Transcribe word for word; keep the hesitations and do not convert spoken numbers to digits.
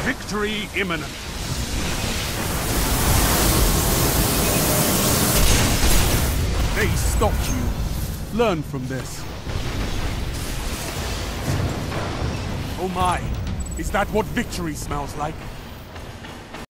Victory imminent. They stopped you. Learn from this. Oh my, is that what victory smells like?